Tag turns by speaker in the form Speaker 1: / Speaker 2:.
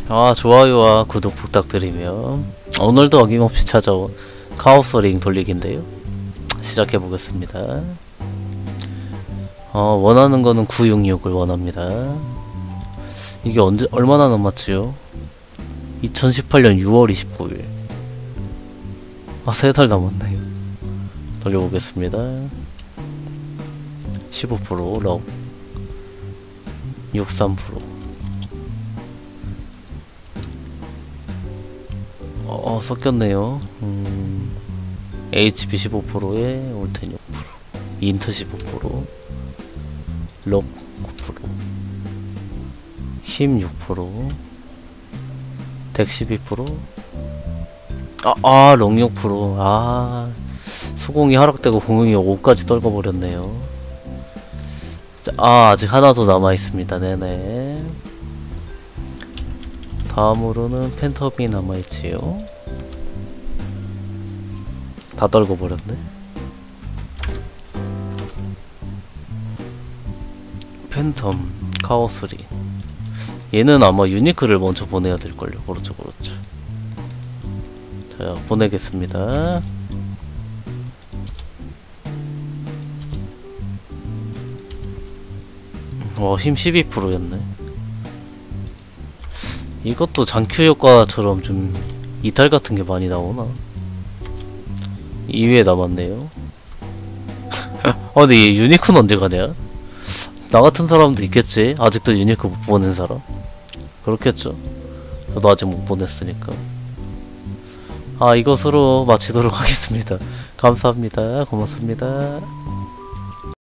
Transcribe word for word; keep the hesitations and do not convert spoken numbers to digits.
Speaker 1: 아, 좋아요와 구독 부탁드리며 오늘도 어김없이 찾아온 카오스 링 돌리기인데요. 시작해 보겠습니다. 어, 원하는 거는 구백육십육을 원합니다. 이게 언제 얼마나 남았지요? 이천십팔년 유월 이십구일. 아, 세 달 남았네요. 돌려보겠습니다. 십오 퍼센트 럭 육십삼 퍼센트. 어, 섞였네요. 음, 에이치피 십오 퍼센트에 올텐 육 퍼센트, 인트 십오 퍼센트, 럭 구 퍼센트, 힘 육 퍼센트, 덱 십이 퍼센트. 아, 아, 럭 육 퍼센트. 아, 수공이 하락되고 공용이 오까지 떨궈버렸네요. 자, 아, 아직 하나 더 남아있습니다. 네네. 다음으로는 펜터비 남아있지요. 다 떨궈버렸네. 팬텀, 카오스리. 얘는 아마 유니크를 먼저 보내야 될걸요. 그렇죠, 그렇죠. 자, 보내겠습니다. 와, 힘 십이 퍼센트였네. 이것도 장큐 효과처럼 좀 이탈 같은 게 많이 나오나? 이 위에 남았네요. 아, 근데 이 유니크는 언제 가냐? 나 같은 사람도 있겠지? 아직도 유니크 못 보낸 사람? 그렇겠죠. 저도 아직 못 보냈으니까. 아, 이것으로 마치도록 하겠습니다. 감사합니다. 고맙습니다.